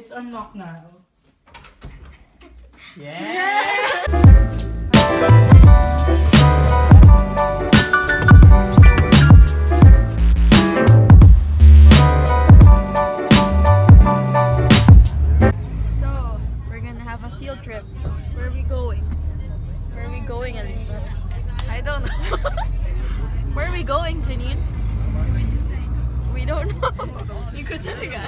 It's unlocked now. Yeah! So, we're gonna have a field trip. Where are we going? Where are we going, Elisa? I don't know. Where are we going, Janine? We don't know. Ikut talaga.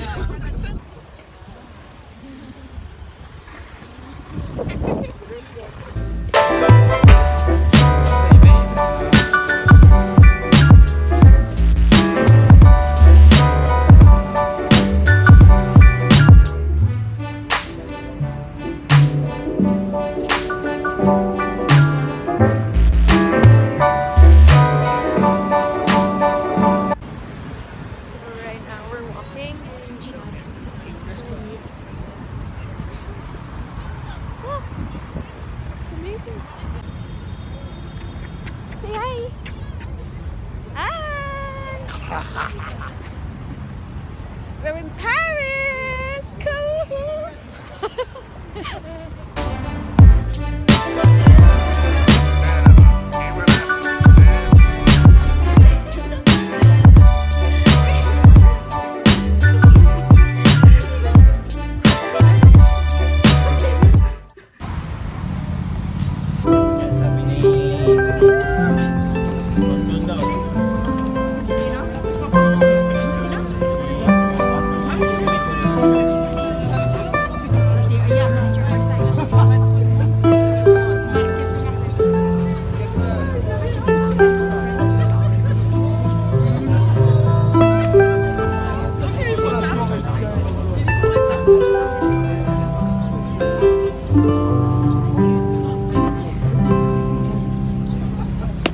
Say hi! Hi! We're in Paris! Cool!